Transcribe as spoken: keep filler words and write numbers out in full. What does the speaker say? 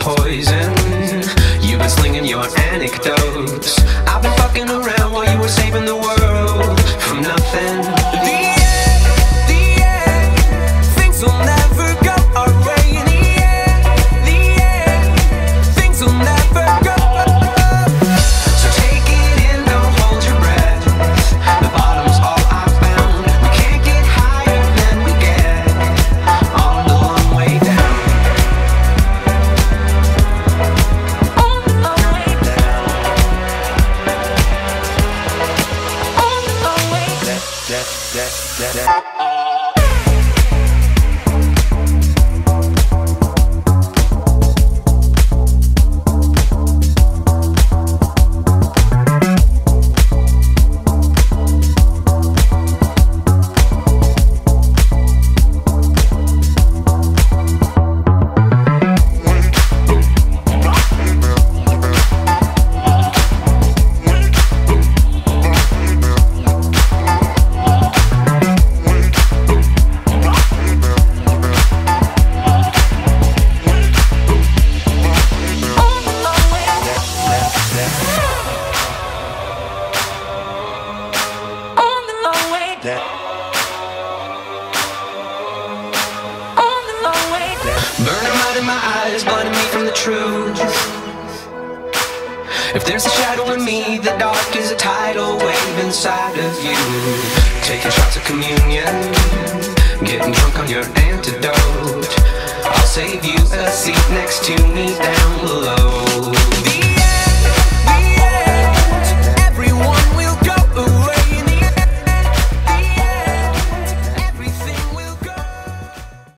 poison. You've been slinging your anecdotes. I've been fucking around while you were saving the world from nothing. The end, the end, things will never go our way. In the end, the end, things will never go. So take it in, don't hold your breath. The bottom's all I found. We can't get higher than we get on the long way down. On the long way down. On the long way down. That, that, that, that. Burning mud in my eyes, blinding me from the truth. If there's a shadow in me, the dark is a tidal wave inside of you. Taking shots of communion, getting drunk on your antidote. I'll save you a seat next to me down below.